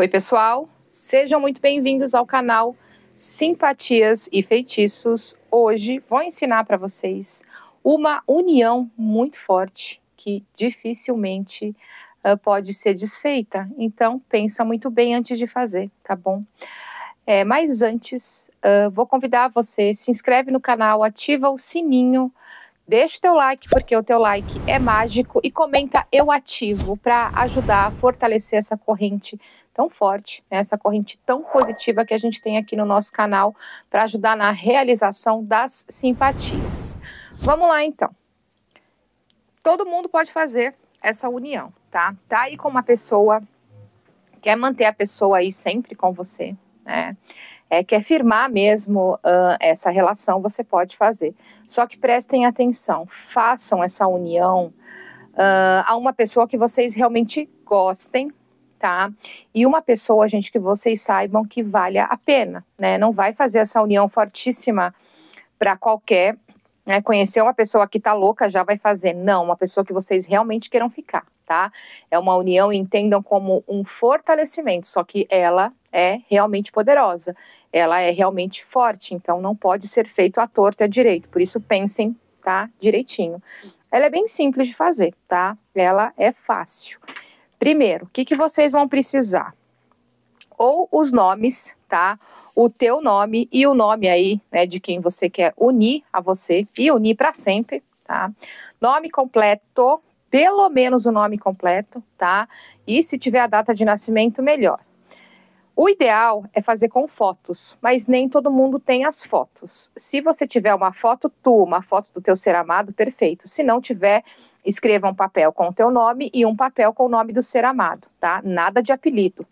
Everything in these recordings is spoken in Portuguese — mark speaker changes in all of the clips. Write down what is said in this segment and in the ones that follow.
Speaker 1: Oi, pessoal, sejam muito bem-vindos ao canal Simpatias e Feitiços. Hoje vou ensinar para vocês uma união muito forte que dificilmente pode ser desfeita. Então, pensa muito bem antes de fazer, tá bom? Mas antes, vou convidar você, se inscreve no canal, ativa o sininho, deixa o teu like, porque o teu like é mágico, e comenta "eu ativo" para ajudar a fortalecer essa corrente tão forte, né? Essa corrente tão positiva que a gente tem aqui no nosso canal para ajudar na realização das simpatias. Vamos lá, então. Todo mundo pode fazer essa união, tá? Tá aí com uma pessoa, quer manter a pessoa aí sempre com você, né? Quer firmar mesmo essa relação, você pode fazer. Só que prestem atenção, façam essa união a uma pessoa que vocês realmente gostem, tá? E uma pessoa, gente, que vocês saibam que vale a pena, né? Não vai fazer essa união fortíssima para qualquer, né? Conhecer uma pessoa que tá louca já vai fazer. Não, uma pessoa que vocês realmente queiram ficar, tá? É uma união, entendam como um fortalecimento, só que ela é realmente poderosa, ela é realmente forte, então não pode ser feito à torta e à direito, por isso pensem, tá, direitinho. Ela é bem simples de fazer, tá? Ela é fácil. Primeiro, o que vocês vão precisar? Ou os nomes, tá? O teu nome e o nome aí, né, de quem você quer unir a você e unir para sempre, tá? Nome completo, pelo menos o nome completo, tá? E se tiver a data de nascimento, melhor. O ideal é fazer com fotos, mas nem todo mundo tem as fotos. Se você tiver uma foto uma foto do teu ser amado, perfeito. Se não tiver, escreva um papel com o teu nome e um papel com o nome do ser amado, tá? Nada de apelido,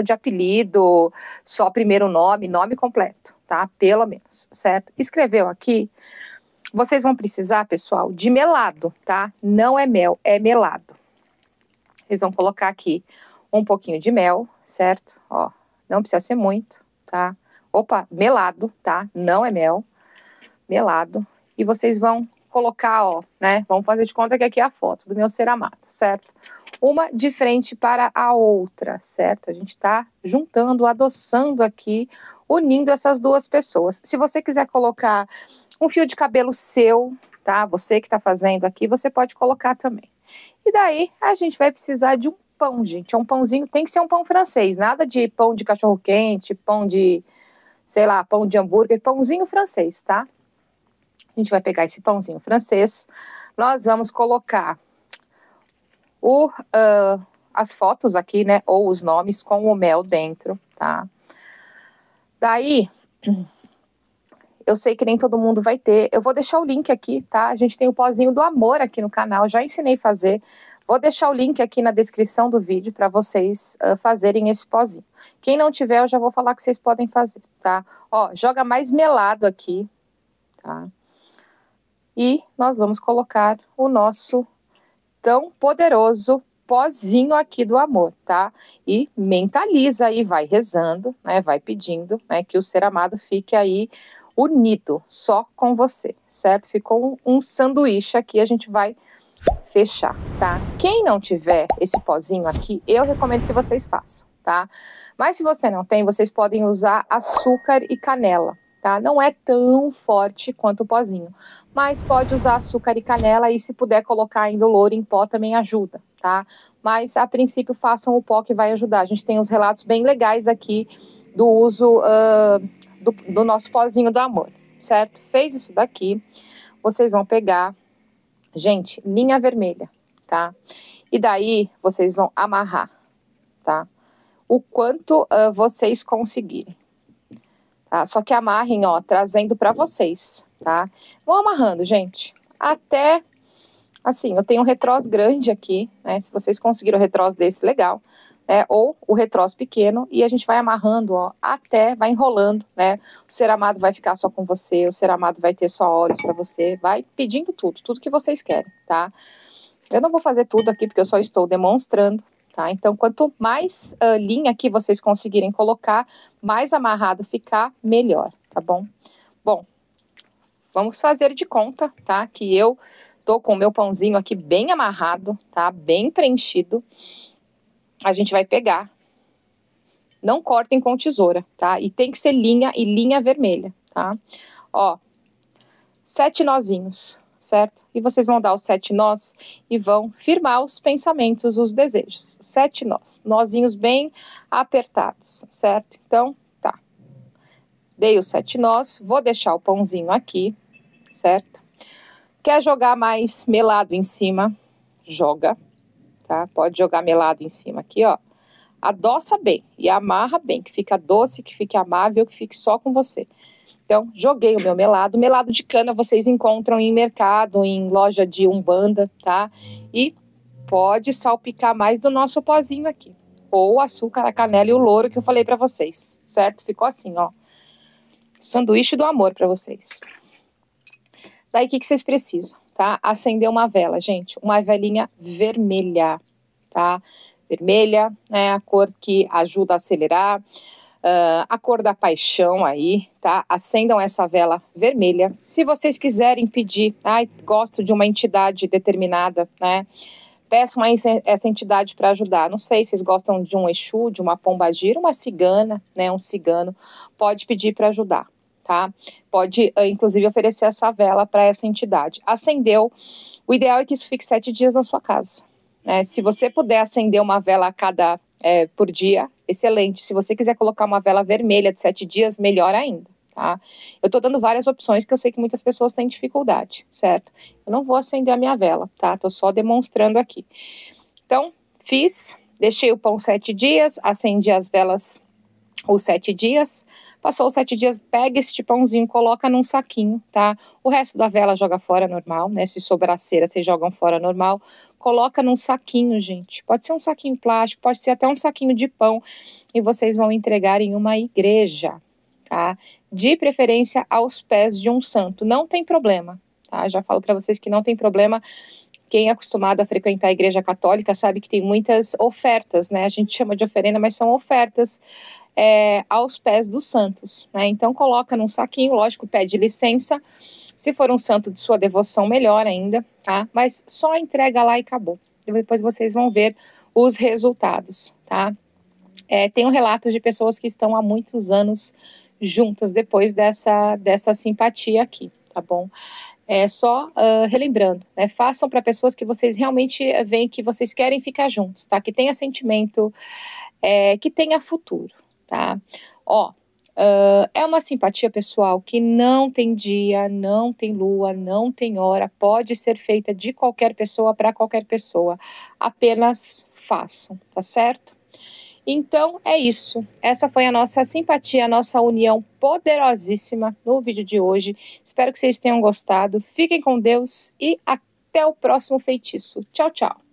Speaker 1: só primeiro nome, nome completo, tá? Pelo menos, certo? Escreveu aqui, vocês vão precisar, pessoal, de melado, tá? Não é mel, é melado. Vocês vão colocar aqui um pouquinho de mel, certo? Ó. Não precisa ser muito, tá? Opa, melado, tá? Não é mel, melado. E vocês vão colocar, ó, né? Vamos fazer de conta que aqui é a foto do meu ser amado, certo? Uma de frente para a outra, certo? A gente tá juntando, adoçando aqui, unindo essas duas pessoas. Se você quiser colocar um fio de cabelo seu, tá? Você que tá fazendo aqui, você pode colocar também. E daí, a gente vai precisar de um pão, gente, é um pãozinho, tem que ser um pão francês, nada de pão de cachorro-quente, pão de, sei lá, pão de hambúrguer, pãozinho francês, tá? A gente vai pegar esse pãozinho francês, nós vamos colocar as fotos aqui, né, ou os nomes com o mel dentro, tá? Daí, eu sei que nem todo mundo vai ter, eu vou deixar o link aqui, tá? A gente tem o pozinho do amor aqui no canal, já ensinei a fazer. Vou deixar o link aqui na descrição do vídeo para vocês fazerem esse pozinho. Quem não tiver, eu já vou falar que vocês podem fazer, tá? Ó, joga mais melado aqui, tá? E nós vamos colocar o nosso tão poderoso pozinho aqui do amor, tá? E mentaliza aí, vai rezando, né? Vai pedindo, né? Que o ser amado fique aí unido, só com você, certo? Ficou um sanduíche aqui, a gente vai fechar, tá? Quem não tiver esse pozinho aqui, eu recomendo que vocês façam, tá? Mas se você não tem, vocês podem usar açúcar e canela, tá? Não é tão forte quanto o pozinho, mas pode usar açúcar e canela, e se puder colocar ainda o louro em pó também ajuda, tá? Mas a princípio façam o pó que vai ajudar. A gente tem uns relatos bem legais aqui do uso do nosso pozinho do amor, certo? Fez isso daqui, vocês vão pegar, gente, linha vermelha, tá? E daí, vocês vão amarrar, tá? O quanto vocês conseguirem, tá? Só que amarrem, ó, trazendo pra vocês, tá? Vão amarrando, gente, até, assim, eu tenho um retrós grande aqui, né? Se vocês conseguiram o retrós desse, legal, né? Ou o retrós pequeno, e a gente vai amarrando, ó, até, vai enrolando, né? O ser amado vai ficar só com você, o ser amado vai ter só olhos pra você, vai pedindo tudo que vocês querem, tá? Eu não vou fazer tudo aqui, porque eu só estou demonstrando, tá? Então, quanto mais linha aqui vocês conseguirem colocar, mais amarrado ficar, melhor, tá bom? Bom, vamos fazer de conta, tá? Que eu tô com o meu pãozinho aqui bem amarrado, tá? Bem preenchido. A gente vai pegar não cortem com tesoura, tá? E tem que ser linha e linha vermelha, tá? Ó, 7 nozinhos, certo? E vocês vão dar os 7 nós e vão firmar os pensamentos, os desejos. 7 nós, nozinhos bem apertados, certo? Então, tá. Dei os 7 nós, vou deixar o pãozinho aqui, certo? Quer jogar mais melado em cima? Joga, tá? Pode jogar melado em cima aqui, ó. Adoça bem e amarra bem, que fica doce, que fique amável, que fique só com você. Então, joguei o meu melado. Melado de cana vocês encontram em mercado, em loja de umbanda, tá? E pode salpicar mais do nosso pozinho aqui. Ou o açúcar, a canela e o louro que eu falei pra vocês, certo? Ficou assim, ó. Sanduíche do amor pra vocês. Daí, o que vocês precisam, tá? Acender uma vela, gente. Uma velinha vermelha, tá? Vermelha, né? A cor que ajuda a acelerar. A cor da paixão aí, tá? Acendam essa vela vermelha. Se vocês quiserem pedir, gosto de uma entidade determinada, né? Peçam essa entidade para ajudar. Não sei se vocês gostam de um Exu, de uma pombagira, uma cigana, né? Um cigano. Pode pedir para ajudar, tá? Pode, inclusive, oferecer essa vela para essa entidade. Acendeu. O ideal é que isso fique 7 dias na sua casa, né? Se você puder acender uma vela a cada por dia, excelente. Se você quiser colocar uma vela vermelha de 7 dias, melhor ainda, tá? Eu tô dando várias opções que eu sei que muitas pessoas têm dificuldade, certo? Eu não vou acender a minha vela, tá? Tô só demonstrando aqui. Então, fiz, deixei o pão 7 dias, acendi as velas os 7 dias. Passou os 7 dias, pega esse pãozinho, coloca num saquinho, tá? O resto da vela joga fora normal, né? Se sobrar cera, vocês jogam fora normal. Coloca num saquinho, gente. Pode ser um saquinho plástico, pode ser até um saquinho de pão. E vocês vão entregar em uma igreja, tá? De preferência aos pés de um santo. Não tem problema, tá? Já falo para vocês que não tem problema. Quem é acostumado a frequentar a igreja católica sabe que tem muitas ofertas, né? A gente chama de oferenda, mas são ofertas aos pés dos santos, né? Então coloca num saquinho, lógico, pede licença. Se for um santo de sua devoção, melhor ainda, tá? Mas só entrega lá e acabou. E depois vocês vão ver os resultados, tá? Tenho relatos de pessoas que estão há muitos anos juntas depois dessa simpatia aqui, tá bom? Só relembrando, né? Façam para pessoas que vocês realmente veem que vocês querem ficar juntos, tá? Que tenha sentimento, que tenha futuro, tá? Ó, é uma simpatia pessoal que não tem dia, não tem lua, não tem hora, pode ser feita de qualquer pessoa para qualquer pessoa, apenas façam, tá certo? Então é isso, essa foi a nossa simpatia, a nossa união poderosíssima no vídeo de hoje. Espero que vocês tenham gostado, fiquem com Deus e até o próximo feitiço. Tchau, tchau!